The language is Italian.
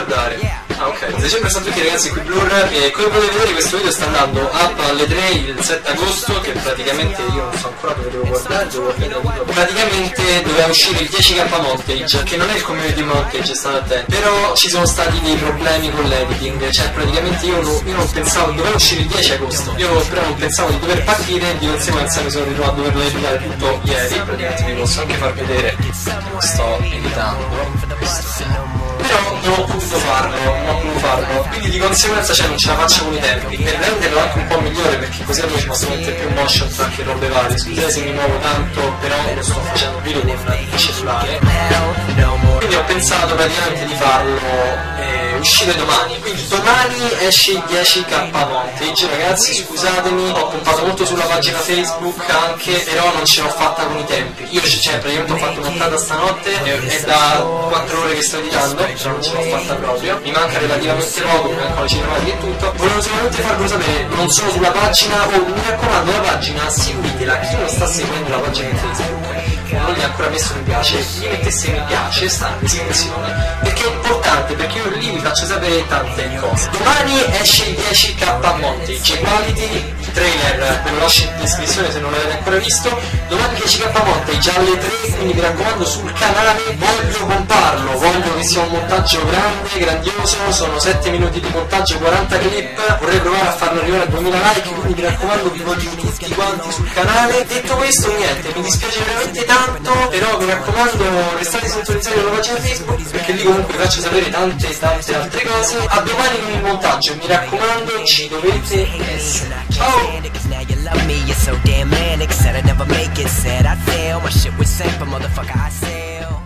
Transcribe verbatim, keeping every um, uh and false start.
guardare. Ah, ok, siete sempre stati tutti ragazzi qui Blur, e come potete vedere questo video sta andando up alle tre il sette agosto, che praticamente io non so ancora dove devo guardare, devo guardare praticamente doveva uscire il dieci K montage, che non è il community montage, state attenti, però ci sono stati dei problemi con l'editing, cioè praticamente io, lo, io non pensavo, doveva uscire il dieci agosto, io però non pensavo di dover partire e di conseguenza mi sono ritrovato a doverlo editare tutto ieri, praticamente vi posso anche far vedere che lo sto editando. Però non ho potuto farlo, non ho potuto farlo, quindi di conseguenza cioè non ce la faccio con i tempi, per renderlo anche un po' migliore, perché così almeno ci posso mettere più motion tra anche robe varie. Scusate se mi muovo tanto, però lo sto facendo video con il cellulare, quindi ho pensato praticamente di farlo eh, uscire domani, quindi domani esce il dieci K montage, ragazzi scusatemi, ho pompato molto sulla pagina Facebook anche, però non ce l'ho fatta con i tempi, io cioè praticamente ho fatto montata stanotte, è da quattro ore che sto editando, cioè non ce l'ho fatta proprio, mi manca relativamente poco, mi mancano le cinematiche e tutto. Volevo solamente farvelo sapere, non solo sulla pagina, oh, mi raccomando la pagina seguitela, chi non sta seguendo la pagina di Facebook non gli ha ancora messo mi piace, gli mettesse mi piace, sta in descrizione, perché è importante, perché io lì vi faccio sapere tante cose. Domani esce il dieci K montage quality trailer, ve lo lascio in descrizione se non l'avete ancora visto. Domani dieci K montage alle tre, quindi mi raccomando sul canale, voglio pomparlo, voglio che sia un montaggio grande, grandioso, sono sette minuti di montaggio, quaranta clip, vorrei provare a farlo arrivare a duemila like, quindi mi raccomando vi voglio tutti quanti sul canale. Detto questo niente, mi dispiace veramente tanto, però mi raccomando restate sintonizzati alla pagina Facebook, perché lì comunque vi faccio sapere tante tante altre cose. A domani con il montaggio, mi raccomando ci dovete essere. Ciao! Now you love me, you're so damn manic. Said I'd never make it, said I'd fail. My shit was safe, but motherfucker I sail.